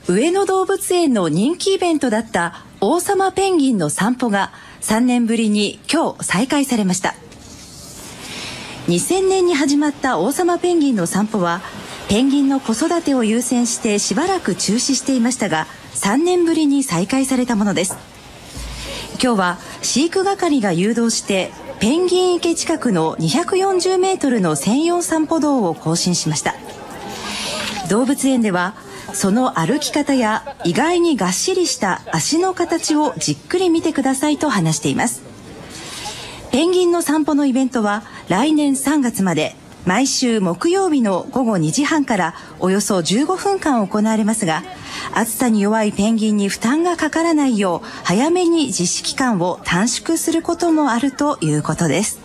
上野動物園の人気イベントだった王様ペンギンの散歩が3年ぶりに今日再開されました。2000年に始まった王様ペンギンの散歩はペンギンの子育てを優先してしばらく中止していましたが、3年ぶりに再開されたものです。今日は飼育係が誘導してペンギン池近くの240メートルの専用散歩道を行進しました。動物園ではその歩き方や意外にがっしりした足の形をじっくり見てくださいと話しています。ペンギンの散歩のイベントは来年3月まで毎週木曜日の午後2時半からおよそ15分間行われますが、暑さに弱いペンギンに負担がかからないよう早めに実施期間を短縮することもあるということです。